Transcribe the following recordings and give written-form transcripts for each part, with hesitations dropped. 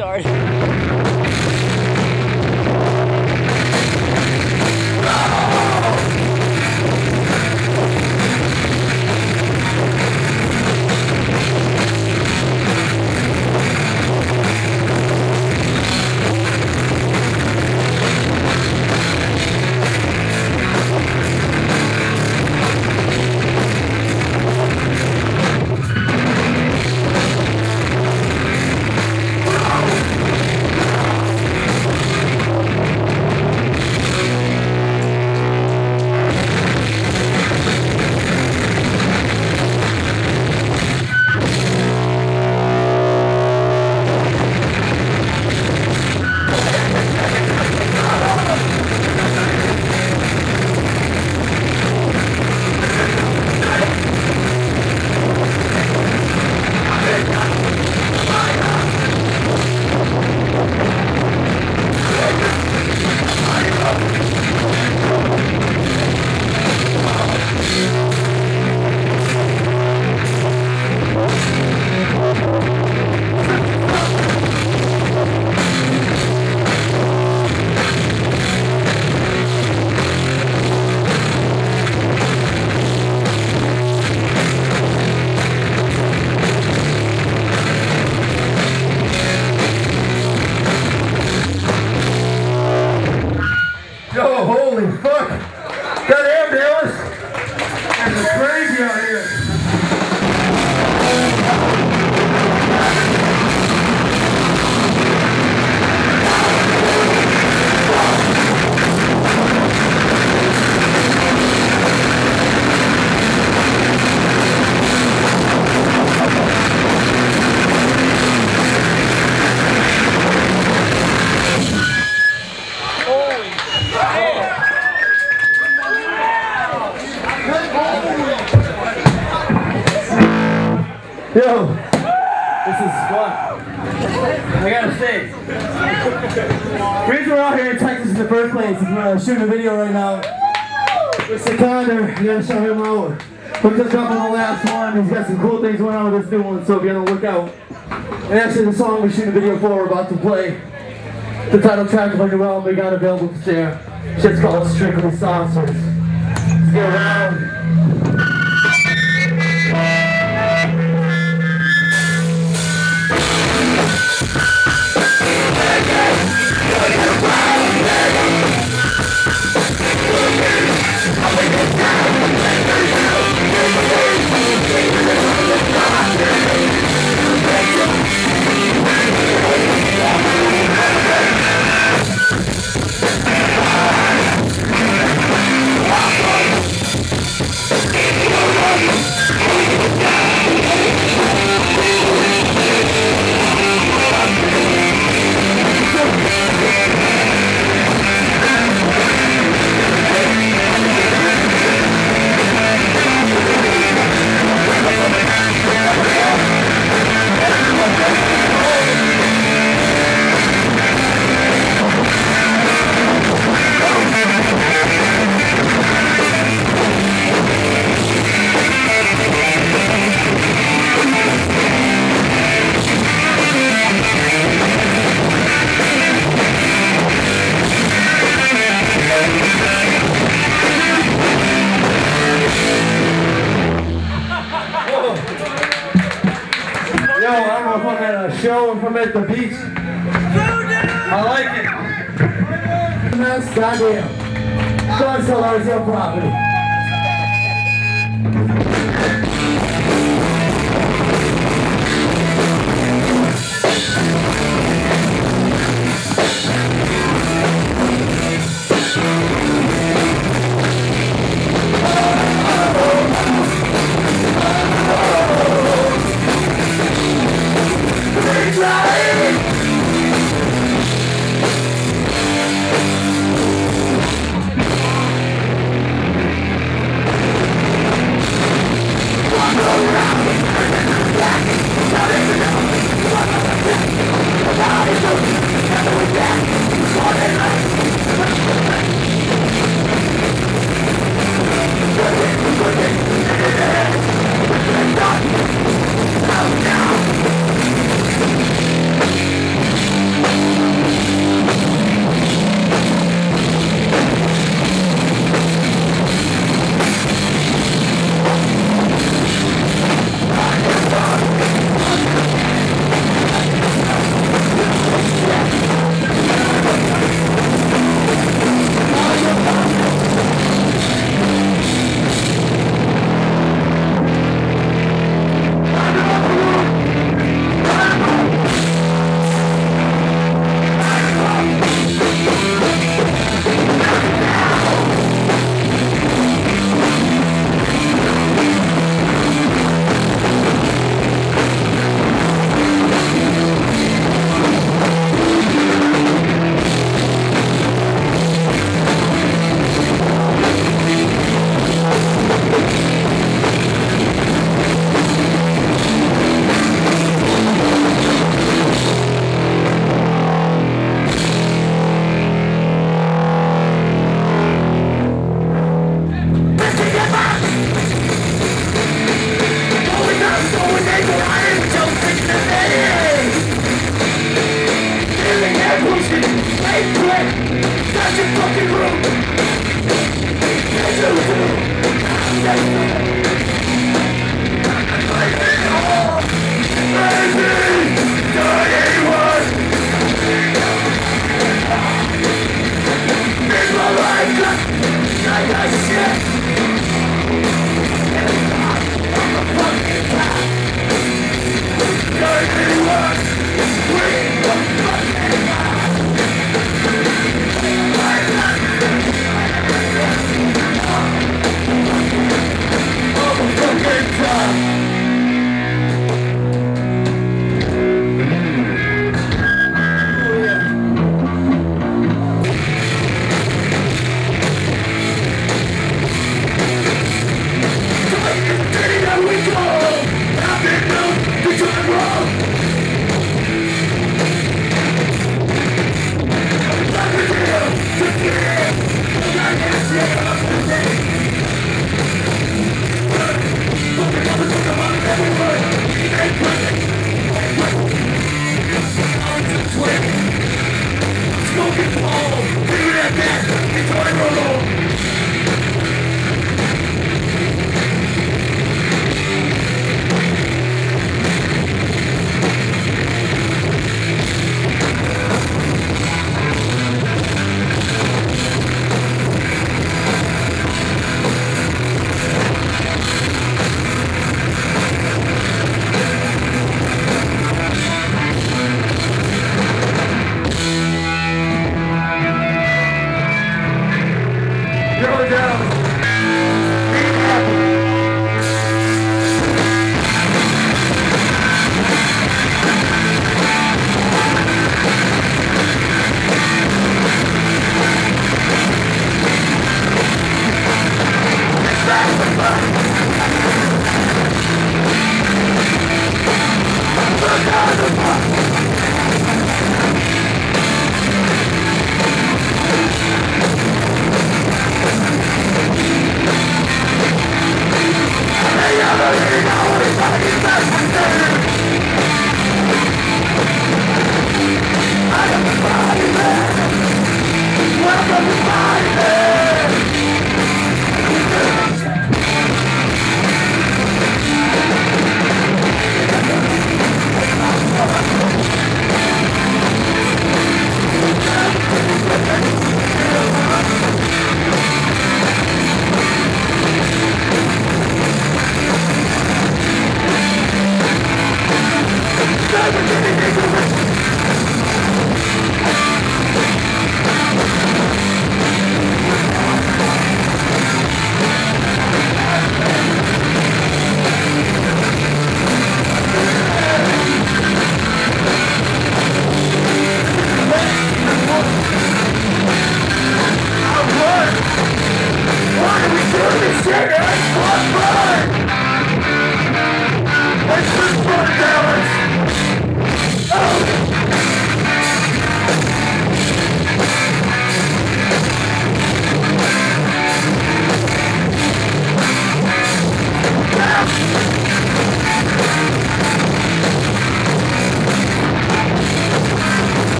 retard. Yo, holy fuck! Goddamn, Dallas! It's crazy out here. Yo, this is fun. I gotta say, the reason we're out here in Texas in the first place is we're shooting a video right now with Sikander. You gotta show him out. Hooked us up on the last one. He's got some cool things going on with this new one, so be on the lookout. And actually, the song we're shooting a video for, we're about to play the title track of our new album we got available for sale. Shit's called Strictly Saucers. Let's get around. Show from at the beach. I like it. That's goddamn. Don't sell RZL property.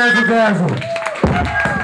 Razzle Dazzle.